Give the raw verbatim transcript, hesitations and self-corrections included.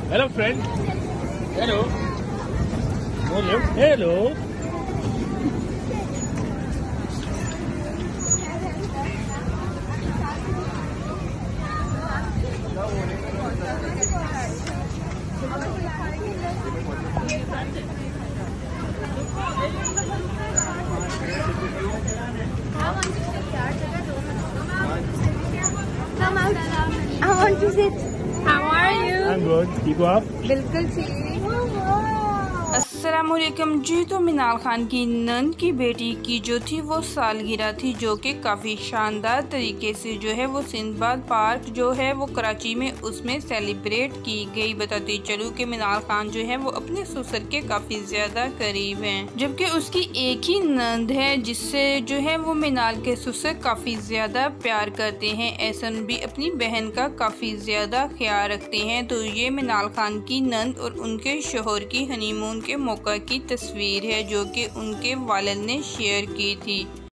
Hello, friend. Hello. Hello. Hello. Come out. I want to sit. How are you? I'm good. You go up. बिल्कुल ठीक। अस्सलामुअलैकुम जी। तो मिनाल खान की नंद की बेटी की जो थी वो सालगिरह थी, जो कि काफ़ी शानदार तरीके से जो है वो सिंदबाद पार्क जो है वो कराची में उसमें सेलिब्रेट की गई। बताती चलूँ कि मिनाल खान जो है वो अपने ससुर के काफ़ी ज़्यादा करीब हैं, जबकि उसकी एक ही नंद है जिससे जो है वो मिनाल के ससुर काफ़ी ज़्यादा प्यार करते हैं। एहसन भी अपनी बहन का काफ़ी ज़्यादा ख्याल रखते हैं। तो ये मिनाल खान की नंद और उनके शोहर की हनीमून के मौका की तस्वीर है जो कि उनके वालिद ने शेयर की थी।